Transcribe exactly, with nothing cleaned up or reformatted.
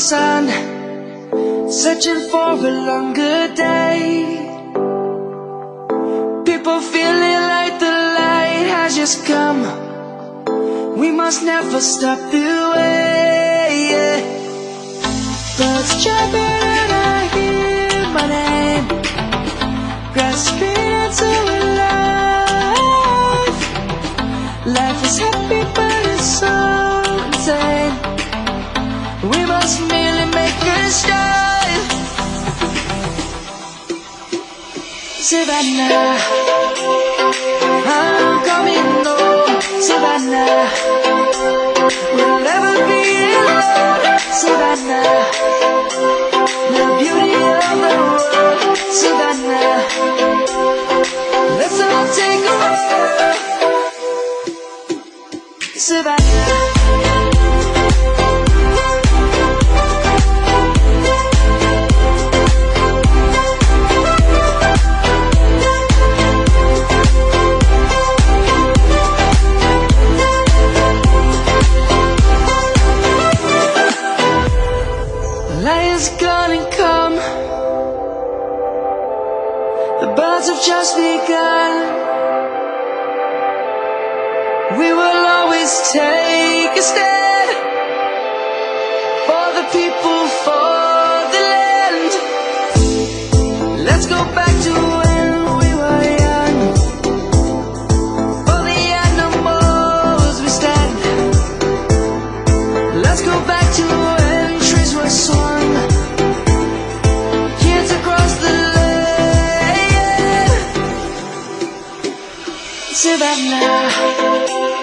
sun, searching for a longer day. People feeling like the light has just come. We must never stop the way, yeah. Birds chirping and I hear my name, grasping into life. Life is happy but it's so insane. We must merely make a start. Savannah, I'm coming home. Savannah, we'll never be alone. Savannah, the beauty of the world. Savannah, let's all take a walk. Savannah. Lion's gonna come. The birds have just begun. We will always take a stand for the people, for the land. Let's go back to when we were young. For the animals we stand. Let's go back to when trees were swung. Kids across the land. Savannah.